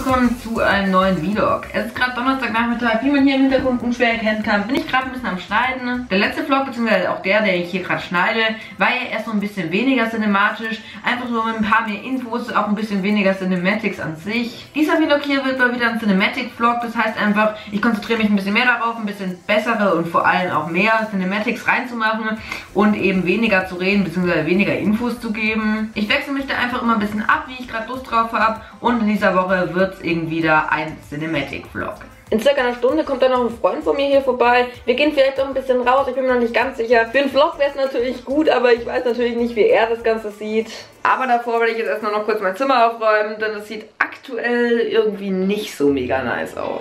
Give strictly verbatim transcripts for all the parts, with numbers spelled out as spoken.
willkommen zu einem neuen Vlog. Es ist gerade Donnerstagnachmittag, wie man hier im Hintergrund unschwer erkennen kann, bin ich gerade ein bisschen am Schneiden. Der letzte Vlog, beziehungsweise auch der, der ich hier gerade schneide, war ja erst so ein bisschen weniger cinematisch. Einfach so mit ein paar mehr Infos, auch ein bisschen weniger Cinematics an sich. Dieser Vlog hier wird mal wieder ein Cinematic-Vlog, das heißt einfach, ich konzentriere mich ein bisschen mehr darauf, ein bisschen bessere und vor allem auch mehr Cinematics reinzumachen und eben weniger zu reden, beziehungsweise weniger Infos zu geben. Ich wechsle mich da einfach immer ein bisschen ab, wie ich gerade Lust drauf habe, und in dieser Woche wird es eben wieder ein Cinematic-Vlog. In circa einer Stunde kommt dann noch ein Freund von mir hier vorbei. Wir gehen vielleicht auch ein bisschen raus, ich bin mir noch nicht ganz sicher. Für einen Vlog wäre es natürlich gut, aber ich weiß natürlich nicht, wie er das Ganze sieht. Aber davor werde ich jetzt erstmal noch kurz mein Zimmer aufräumen, denn es sieht aktuell irgendwie nicht so mega nice aus.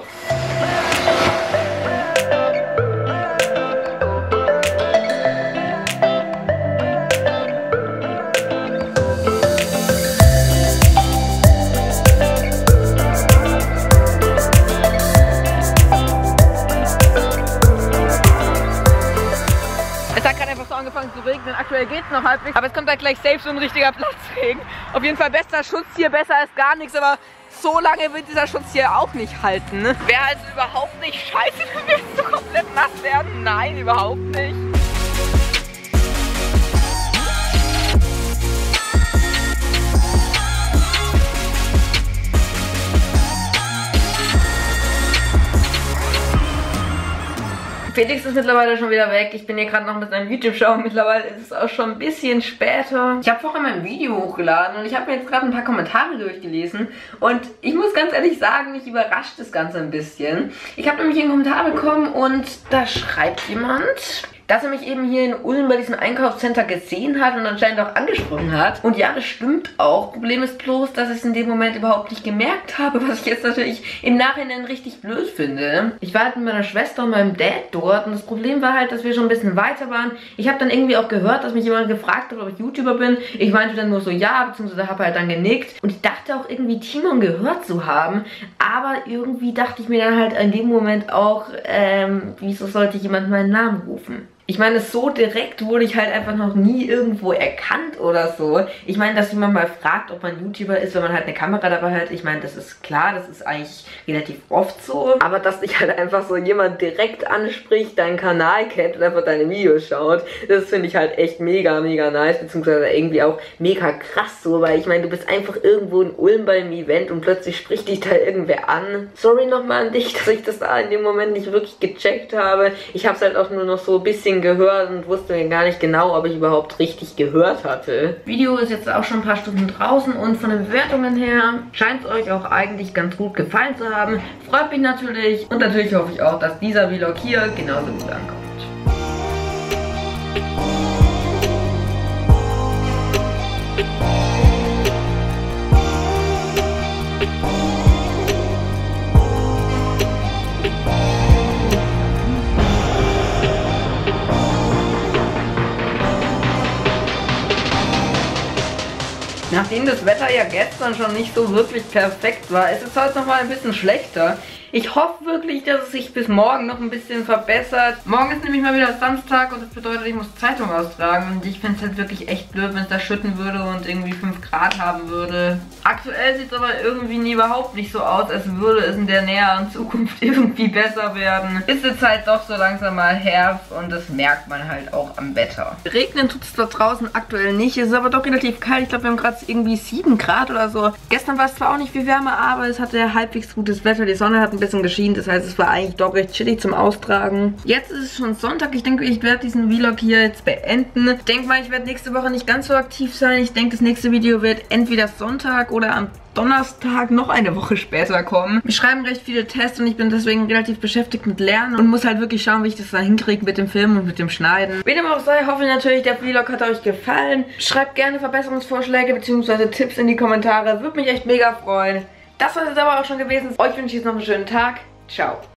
Angefangen zu regnen, aktuell geht es noch halbwegs, aber es kommt halt gleich safe so ein richtiger Platzregen. Auf jeden Fall bester Schutz hier, besser als gar nichts, aber so lange wird dieser Schutz hier auch nicht halten. Ne? Wäre also überhaupt nicht scheiße, wenn wir so komplett nass werden. Nein, überhaupt nicht. Felix ist mittlerweile schon wieder weg. Ich bin hier gerade noch mit seinem YouTube schauen. Mittlerweile ist es auch schon ein bisschen später. Ich habe vorhin mein Video hochgeladen und ich habe mir jetzt gerade ein paar Kommentare durchgelesen. Und ich muss ganz ehrlich sagen, mich überrascht das Ganze ein bisschen. Ich habe nämlich einen Kommentar bekommen und da schreibt jemand, dass er mich eben hier in Ulm bei diesem Einkaufscenter gesehen hat und anscheinend auch angesprochen hat. Und ja, das stimmt auch. Problem ist bloß, dass ich es in dem Moment überhaupt nicht gemerkt habe, was ich jetzt natürlich im Nachhinein richtig blöd finde. Ich war halt mit meiner Schwester und meinem Dad dort und das Problem war halt, dass wir schon ein bisschen weiter waren. Ich habe dann irgendwie auch gehört, dass mich jemand gefragt hat, ob ich YouTuber bin. Ich meinte dann nur so ja, beziehungsweise habe halt dann genickt. Und ich dachte auch irgendwie Timon gehört zu haben, aber irgendwie dachte ich mir dann halt in dem Moment auch, ähm, wieso sollte jemand meinen Namen rufen? Ich meine, so direkt wurde ich halt einfach noch nie irgendwo erkannt oder so. Ich meine, dass jemand mal fragt, ob man YouTuber ist, wenn man halt eine Kamera dabei hat. Ich meine, das ist klar, das ist eigentlich relativ oft so. Aber dass dich halt einfach so jemand direkt anspricht, deinen Kanal kennt und einfach deine Videos schaut, das finde ich halt echt mega, mega nice. Beziehungsweise irgendwie auch mega krass so, weil ich meine, du bist einfach irgendwo in Ulm beim Event und plötzlich spricht dich da irgendwer an. Sorry nochmal an dich, dass ich das da in dem Moment nicht wirklich gecheckt habe. Ich habe es halt auch nur noch so ein bisschen gehört und wusste gar nicht genau, ob ich überhaupt richtig gehört hatte. Das Video ist jetzt auch schon ein paar Stunden draußen und von den Bewertungen her scheint es euch auch eigentlich ganz gut gefallen zu haben. Freut mich natürlich und natürlich hoffe ich auch, dass dieser Vlog hier genauso gut ankommt. Nachdem das Wetter ja gestern schon nicht so wirklich perfekt war, ist es heute nochmal ein bisschen schlechter. Ich hoffe wirklich, dass es sich bis morgen noch ein bisschen verbessert. Morgen ist nämlich mal wieder Samstag und das bedeutet, ich muss Zeitung austragen. Und ich finde es halt wirklich echt blöd, wenn es da schütten würde und irgendwie fünf Grad haben würde. Aktuell sieht es aber irgendwie nie überhaupt nicht so aus, als würde es in der näheren Zukunft irgendwie besser werden. Ist jetzt halt doch so langsam mal Herbst und das merkt man halt auch am Wetter. Regnen tut es da draußen aktuell nicht. Es ist aber doch relativ kalt. Ich glaube, wir haben gerade irgendwie sieben Grad oder so. Gestern war es zwar auch nicht viel wärmer, aber es hatte halbwegs gutes Wetter. Die Sonne hat ein bisschen geschienen. Das heißt, es war eigentlich doch recht chillig zum Austragen. Jetzt ist es schon Sonntag. Ich denke, ich werde diesen Vlog hier jetzt beenden. Ich denke mal, ich werde nächste Woche nicht ganz so aktiv sein. Ich denke, das nächste Video wird entweder Sonntag oder am Donnerstag noch eine Woche später kommen. Wir schreiben recht viele Tests und ich bin deswegen relativ beschäftigt mit Lernen und muss halt wirklich schauen, wie ich das da hinkriege mit dem Filmen und mit dem Schneiden. Wie dem auch sei, hoffe ich natürlich, der Vlog hat euch gefallen. Schreibt gerne Verbesserungsvorschläge bzw. Tipps in die Kommentare. Würde mich echt mega freuen. Das war es jetzt aber auch schon gewesen. Euch wünsche ich jetzt noch einen schönen Tag. Ciao.